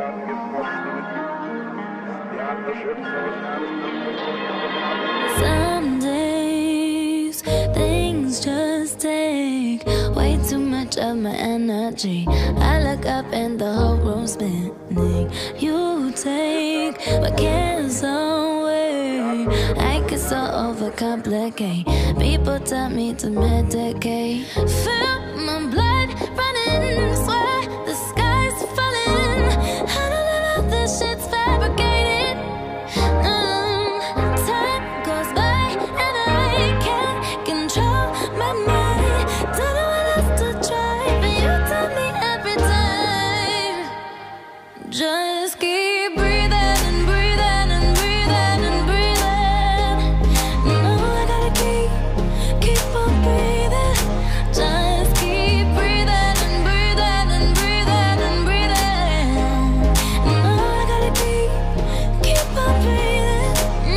Some days things just take way too much of my energy. I look up and the whole room's spinning. You take my cares away. I get so overcomplicate. People tell me to medicate. Feel my blood running, swear the sky's falling. I know that all this shit's fabricated. Time goes by and I can't control my mind. Don't know what else to try, but you tell me every time. Just keep breathing and breathing and breathing and breathing. No, I gotta keep on breathing. Just keep breathing and breathing and breathing and breathing. No, I gotta keep on breathing.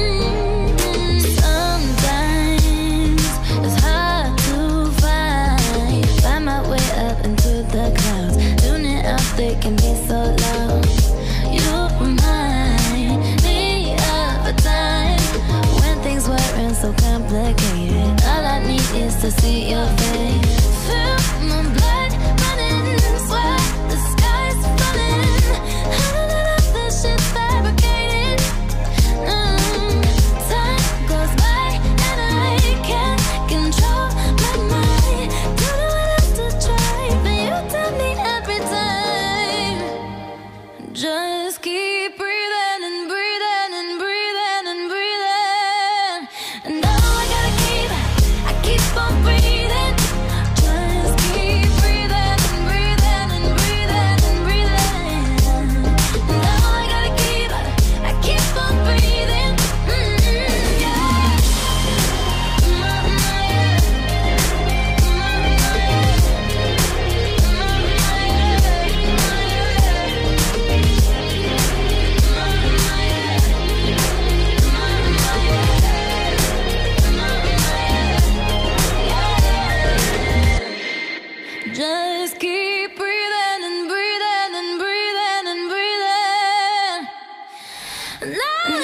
Sometimes it's hard to find my way up into the clouds. Tuning out, they can be so loud. You remind me of a time when things weren't so complicated. All I need is to see your face. Feel my blood running, swear the sky's falling. I know that all this shit's fabricated. Time goes by and I can't control my mind. Don't know what else to try, but you tell me every time. Just keep breathing and breathing and breathing and breathing. And now I gotta keep on breathing. Just keep breathing and breathing and breathing and breathing. And now I gotta keep on breathing. Yeah. Just keep breathing and breathing and breathing and breathing. No.